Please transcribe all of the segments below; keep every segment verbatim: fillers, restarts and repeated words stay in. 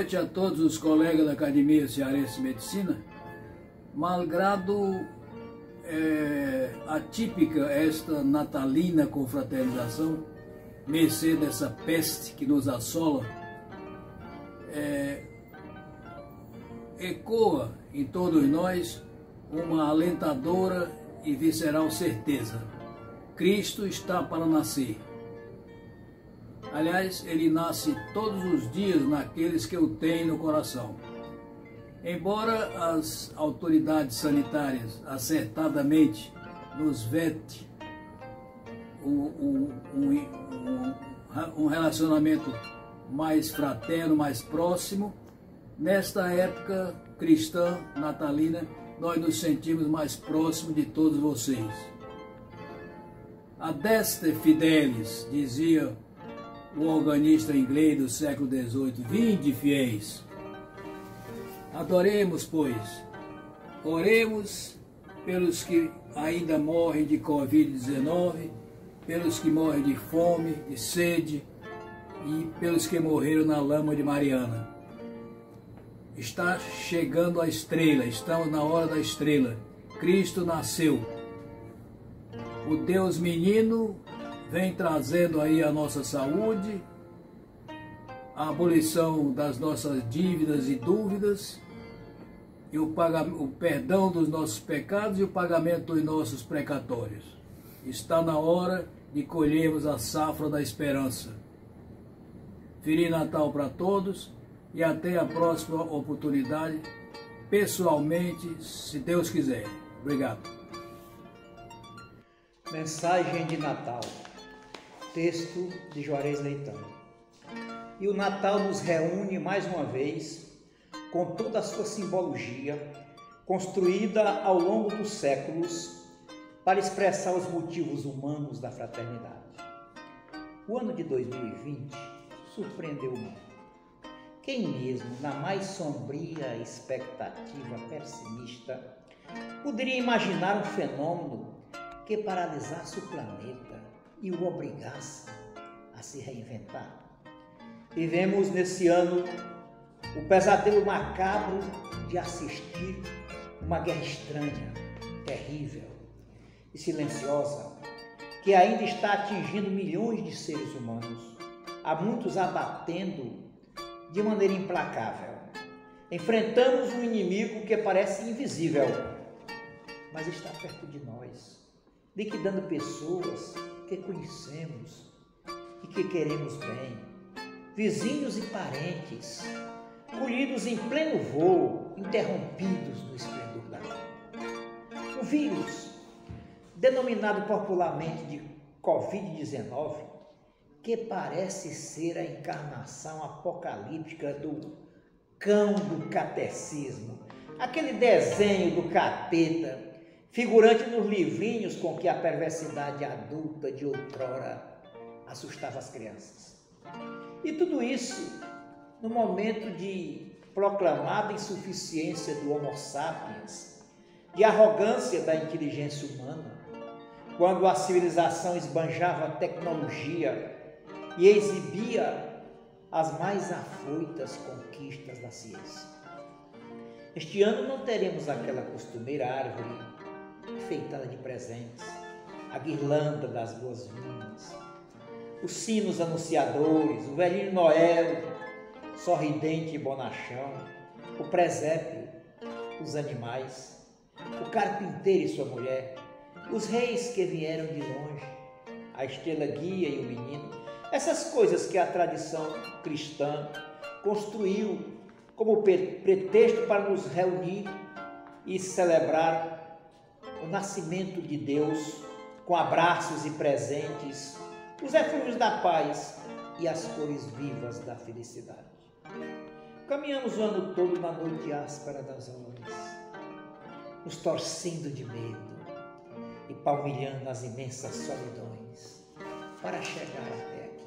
noite a todos os colegas da Academia Cearense de Medicina. Malgrado é, atípica esta natalina confraternização, mercê dessa peste que nos assola, é, ecoa em todos nós uma alentadora e visceral certeza: Cristo está para nascer. Aliás, ele nasce todos os dias naqueles que o têm no coração. Embora as autoridades sanitárias acertadamente nos vete um, um, um, um relacionamento mais fraterno, mais próximo, nesta época cristã natalina, nós nos sentimos mais próximos de todos vocês. Adeste fidelis, dizia o organista inglês do século dezoito, vinde fiéis. Adoremos, pois, oremos pelos que ainda morrem de covid dezenove, pelos que morrem de fome, de sede e pelos que morreram na lama de Mariana. Está chegando a estrela, estamos na hora da estrela. Cristo nasceu. O Deus menino vem trazendo aí a nossa saúde, a abolição das nossas dívidas e dúvidas, e o, pagamento, o perdão dos nossos pecados e o pagamento dos nossos precatórios. Está na hora de colhermos a safra da esperança. Feliz Natal para todos e até a próxima oportunidade, pessoalmente, se Deus quiser. Obrigado. Mensagem de Natal. Texto de Juarez Leitão. E o Natal nos reúne mais uma vez com toda a sua simbologia, construída ao longo dos séculos para expressar os motivos humanos da fraternidade. O ano de dois mil e vinte surpreendeu muito. Quem mesmo, na mais sombria expectativa pessimista, poderia imaginar um fenômeno que paralisasse o planeta e o obrigasse a se reinventar? Vivemos nesse ano o pesadelo macabro de assistir uma guerra estranha, terrível e silenciosa, que ainda está atingindo milhões de seres humanos, a muitos abatendo de maneira implacável. Enfrentamos um inimigo que parece invisível, mas está perto de nós, liquidando pessoas que conhecemos e que queremos bem, vizinhos e parentes, colhidos em pleno voo, interrompidos no esplendor da vida. O vírus, denominado popularmente de covid dezenove, que parece ser a encarnação apocalíptica do cão do catecismo, aquele desenho do capeta, figurante nos livrinhos com que a perversidade adulta de outrora assustava as crianças. E tudo isso no momento de proclamada insuficiência do Homo sapiens, de arrogância da inteligência humana, quando a civilização esbanjava a tecnologia e exibia as mais afoitas conquistas da ciência. Este ano não teremos aquela costumeira árvore enfeitada de presentes, a guirlanda das boas-vindas, os sinos anunciadores, o velhinho Noel, sorridente e bonachão, o presépio, os animais, o carpinteiro e sua mulher, os reis que vieram de longe, a estrela guia e o menino, essas coisas que a tradição cristã construiu como pretexto para nos reunir e celebrar o nascimento de Deus com abraços e presentes, os eflúvios da paz e as cores vivas da felicidade. Caminhamos o ano todo na noite áspera das horas, nos torcendo de medo e palmilhando as imensas solidões para chegar até aqui.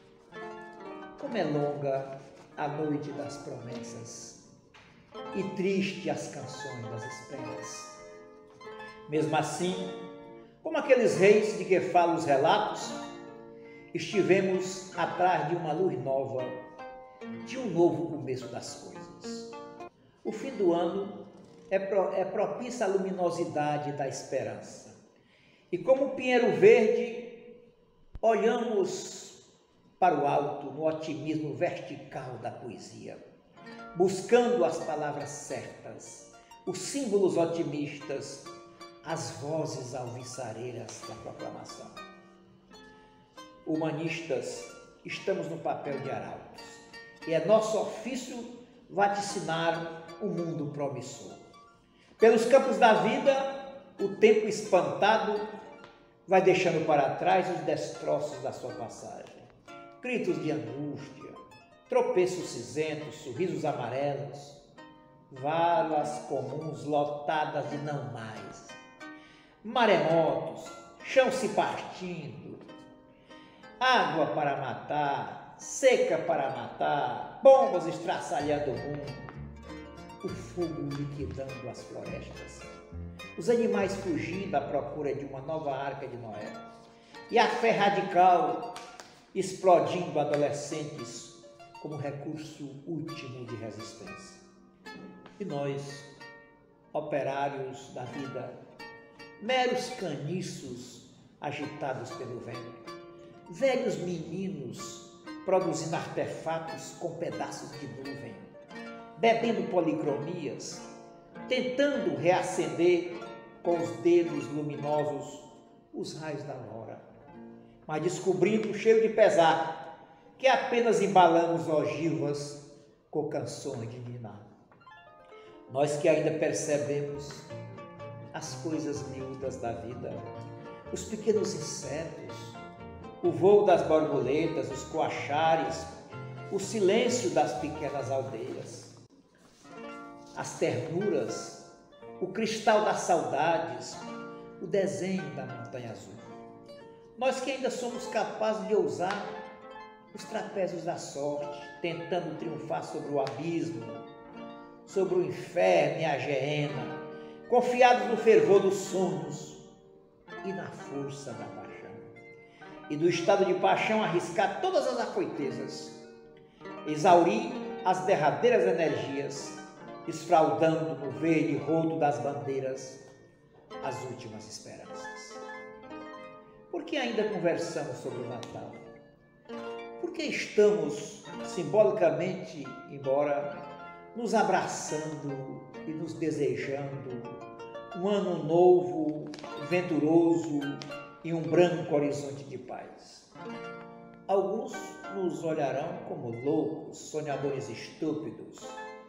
Como é longa a noite das promessas e triste as canções das esperas. Mesmo assim, como aqueles reis de que falam os relatos, estivemos atrás de uma luz nova de um novo começo das coisas. O fim do ano é, pro, é propício à luminosidade da esperança. E como o pinheiro verde, olhamos para o alto no otimismo vertical da poesia, buscando as palavras certas, os símbolos otimistas, as vozes alviçareiras da proclamação. Humanistas, estamos no papel de arautos, e é nosso ofício vaticinar um mundo promissor. Pelos campos da vida, o tempo espantado vai deixando para trás os destroços da sua passagem. Gritos de angústia, tropeços cinzentos, sorrisos amarelos, valas comuns lotadas de não mais, maremotos, chão se partindo, água para matar, seca para matar, bombas estraçalhando o mundo, o fogo liquidando as florestas, os animais fugindo à procura de uma nova arca de Noé, e a fé radical explodindo adolescentes como recurso último de resistência. E nós, operários da vida, meros caniços agitados pelo vento, velhos meninos produzindo artefatos com pedaços de nuvem, bebendo policromias, tentando reacender com os dedos luminosos os raios da aurora, mas descobrindo o cheiro de pesar que apenas embalamos ogivas com canções de ninar. Nós que ainda percebemos as coisas miúdas da vida, os pequenos insetos, o voo das borboletas, os coachares, o silêncio das pequenas aldeias, as ternuras, o cristal das saudades, o desenho da montanha azul. Nós que ainda somos capazes de ousar os trapézios da sorte, tentando triunfar sobre o abismo, sobre o inferno e a geena, confiados no fervor dos sonhos e na força da paixão. E do estado de paixão arriscar todas as afoitezas, exaurir as derradeiras energias, esfraudando no verde rodo das bandeiras as últimas esperanças. Por que ainda conversamos sobre o Natal? Por que estamos simbolicamente, embora, nos abraçando e nos desejando um ano novo, venturoso e um branco horizonte de paz? Alguns nos olharão como loucos, sonhadores estúpidos,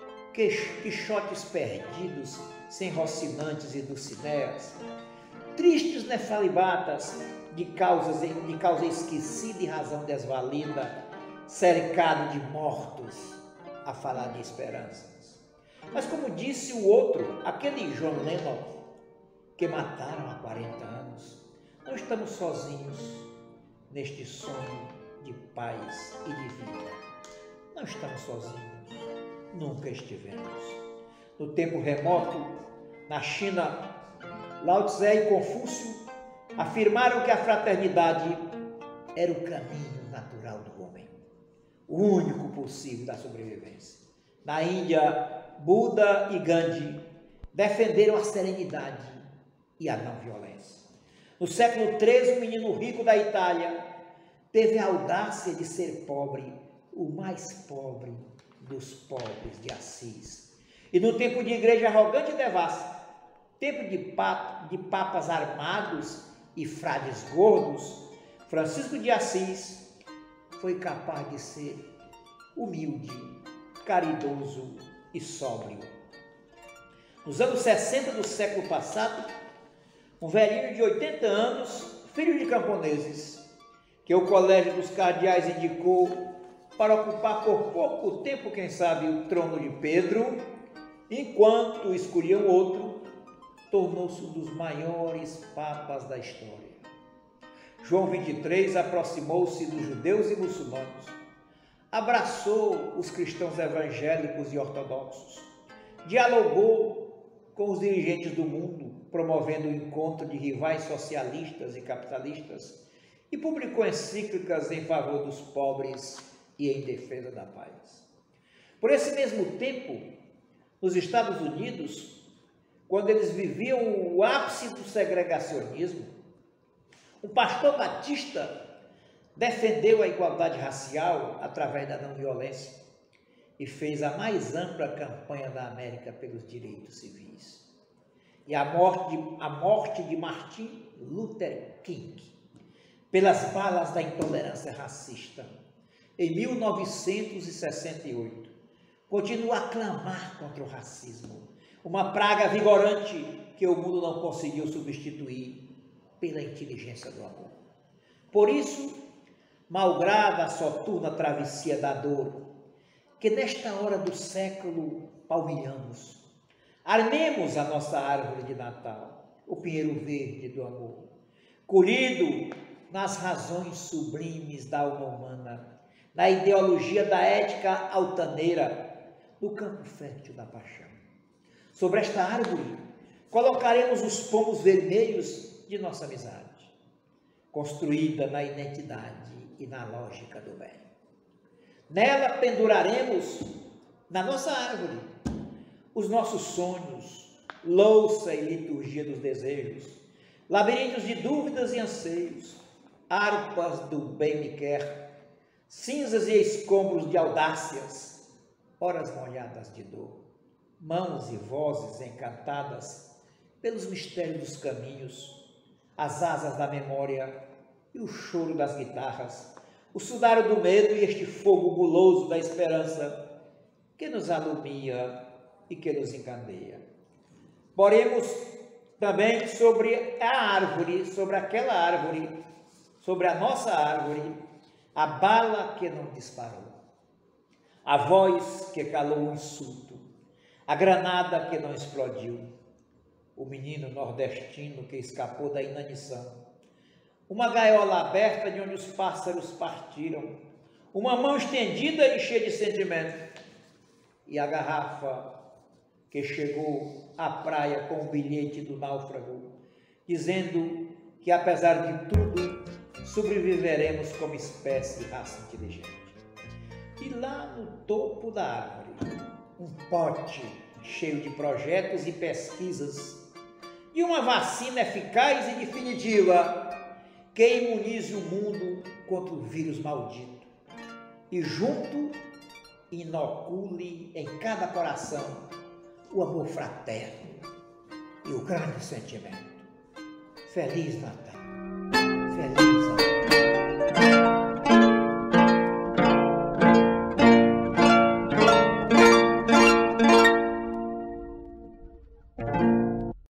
quixotes perdidos, sem rocinantes e dulcineas, tristes nefalibatas de, causas, de causa esquecida e razão desvalida, cercado de mortos a falar de esperanças. Mas como disse o outro, aquele John Lennon, que mataram há quarenta anos, não estamos sozinhos neste sonho de paz e de vida. Não estamos sozinhos, nunca estivemos. No tempo remoto, na China, Lao Tse e Confúcio afirmaram que a fraternidade era o caminho natural do homem, o único possível da sobrevivência. Na Índia, Buda e Gandhi defenderam a serenidade e a não violência. No século treze, o menino rico da Itália teve a audácia de ser pobre, o mais pobre dos pobres de Assis. E no tempo de igreja arrogante e devassa, tempo de, pap de papas armados e frades gordos, Francisco de Assis foi capaz de ser humilde, caridoso e sóbrio. Nos anos sessenta do século passado, um velhinho de oitenta anos, filho de camponeses, que o Colégio dos Cardeais indicou para ocupar por pouco tempo, quem sabe, o trono de Pedro, enquanto escolhiam outro, tornou-se um dos maiores papas da história. João vinte e três aproximou-se dos judeus e muçulmanos, abraçou os cristãos evangélicos e ortodoxos, dialogou com os dirigentes do mundo, promovendo o encontro de rivais socialistas e capitalistas, e publicou encíclicas em favor dos pobres e em defesa da paz. Por esse mesmo tempo, nos Estados Unidos, quando eles viviam o ápice do segregacionismo, o pastor batista defendeu a igualdade racial através da não violência e fez a mais ampla campanha da América pelos direitos civis. E a morte de, a morte de Martin Luther King, pelas balas da intolerância racista, em mil novecentos e sessenta e oito, continua a clamar contra o racismo, uma praga vigorante que o mundo não conseguiu substituir pela inteligência do amor. Por isso, malgrada a soturna travessia da dor, que nesta hora do século palmilhamos, armemos a nossa árvore de Natal, o pinheiro verde do amor, colhido nas razões sublimes da alma humana, na ideologia da ética altaneira, no campo fértil da paixão. Sobre esta árvore, colocaremos os pomos vermelhos de nossa amizade, construída na identidade e na lógica do bem. Nela penduraremos, na nossa árvore, os nossos sonhos, louça e liturgia dos desejos, labirintos de dúvidas e anseios, harpas do bem me quer, cinzas e escombros de audácias, horas molhadas de dor, mãos e vozes encantadas pelos mistérios dos caminhos, as asas da memória e o choro das guitarras, o sudário do medo e este fogo guloso da esperança que nos alumia e que nos encandeia. Poremos também sobre a árvore, sobre aquela árvore, sobre a nossa árvore, a bala que não disparou, a voz que calou o insulto, a granada que não explodiu, o menino nordestino que escapou da inanição, uma gaiola aberta de onde os pássaros partiram, uma mão estendida e cheia de sentimento, e a garrafa que chegou à praia com o bilhete do náufrago, dizendo que, apesar de tudo, sobreviveremos como espécie e raça inteligente. E lá no topo da árvore, um pote cheio de projetos e pesquisas, e uma vacina eficaz e definitiva que imunize o mundo contra o vírus maldito e junto inocule em cada coração o amor fraterno e o grande sentimento. Feliz Natal!